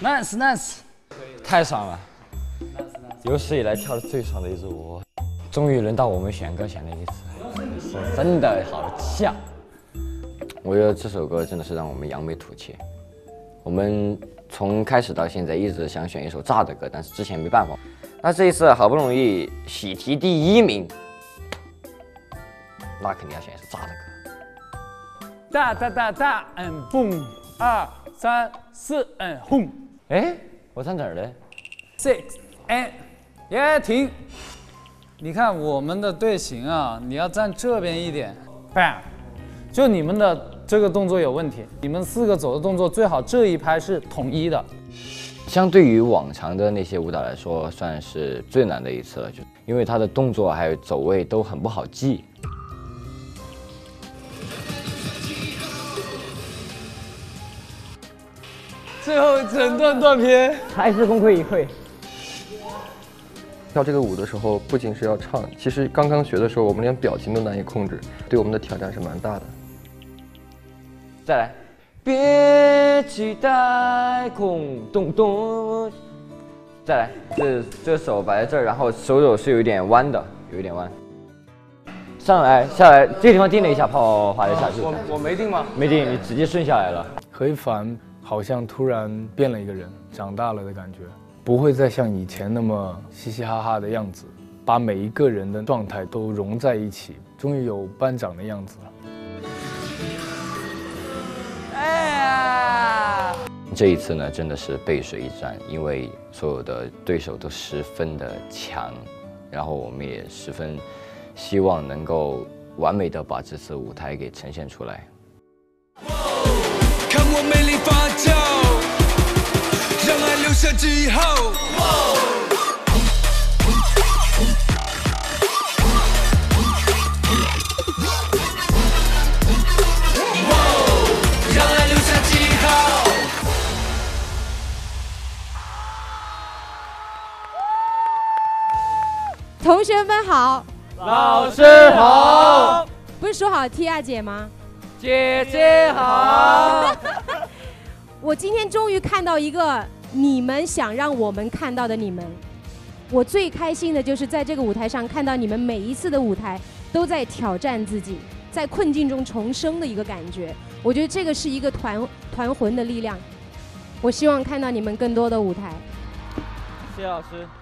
，nice， 太爽了，有史以来跳的最爽的一支舞，终于轮到我们选歌选的一次，是真的好像。我觉得这首歌真的是让我们扬眉吐气。我们从开始到现在一直想选一首炸的歌，但是之前没办法。那这一次好不容易喜提第1名，那肯定要选一首炸的歌。 炸炸炸炸，boom， 2、3、4，boom。 哎，我站哪儿嘞 ？6 and 停。你看我们的队形啊，你要站这边一点 ，bang。就你们的这个动作有问题，你们4个走的动作最好这一拍是统一的。 相对于往常的那些舞蹈来说，算是最难的一次了，就因为它的动作还有走位都很不好记。 最后整段断片， 还是功亏一篑。 跳这个舞的时候，不仅是要唱，其实刚刚学的时候，我们连表情都难以控制，对我们的挑战是蛮大的。 再来，别期待空洞洞。再来，这手摆在这儿，然后手肘是有一点弯的，有一点弯。上来下来，这个地方定了一下，啪滑了下去。 我没定吗？ 没定，你直接顺下来了。 何一凡好像突然变了一个人，长大了的感觉，不会再像以前那么嘻嘻哈哈的样子，把每一个人的状态都融在一起，终于有班长的样子了。 这一次呢，真的是背水一战，因为所有的对手都十分的强，然后我们也十分希望能够完美的把这次舞台给呈现出来。看我魅力发酵，让爱留下记号。 同学们好， 老师好， 不是说好踢亚姐吗？ 姐姐好。 我今天终于看到一个你们想让我们看到的你们。我最开心的就是在这个舞台上看到你们每一次的舞台都在挑战自己，在困境中重生的一个感觉。我觉得这个是一个团魂的力量。我希望看到你们更多的舞台。 谢谢老师。